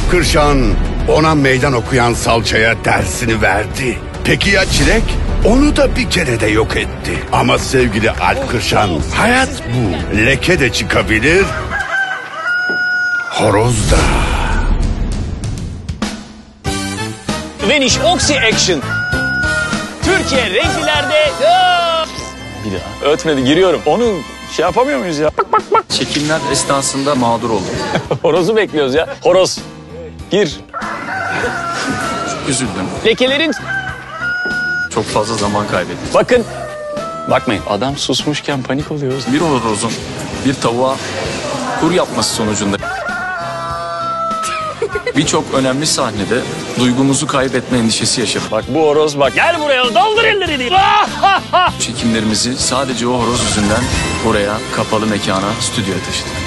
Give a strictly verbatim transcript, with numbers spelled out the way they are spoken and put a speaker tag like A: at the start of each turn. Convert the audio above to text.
A: Kırşan ona meydan okuyan salçaya dersini verdi. Peki ya Çilek? Onu da bir kere de yok etti. Ama sevgili Alp Kırşan, hayat bu. Leke de çıkabilir, horoz da.
B: Vanish Oxy Action. Türkiye renklilerde. Bir daha. Ötmedi, giriyorum. Onu şey yapamıyor muyuz ya? Bak bak bak.
C: Çekimler esnasında mağdur oldum.
B: Horozu bekliyoruz ya. Horoz. Gir.
C: Üzüldüm.
B: Lekelerin.
C: Çok fazla zaman kaybettim.
B: Bakın. Bakmayın. Adam susmuşken panik oluyoruz.
C: Bir horozun bir tavuğa kur yapması sonucunda birçok önemli sahnede duygumuzu kaybetme endişesi yaşadım.
B: Bak bu horoz bak. Gel buraya daldır ellerini.
C: Çekimlerimizi sadece o horoz yüzünden oraya kapalı mekana, stüdyoya taşıdık.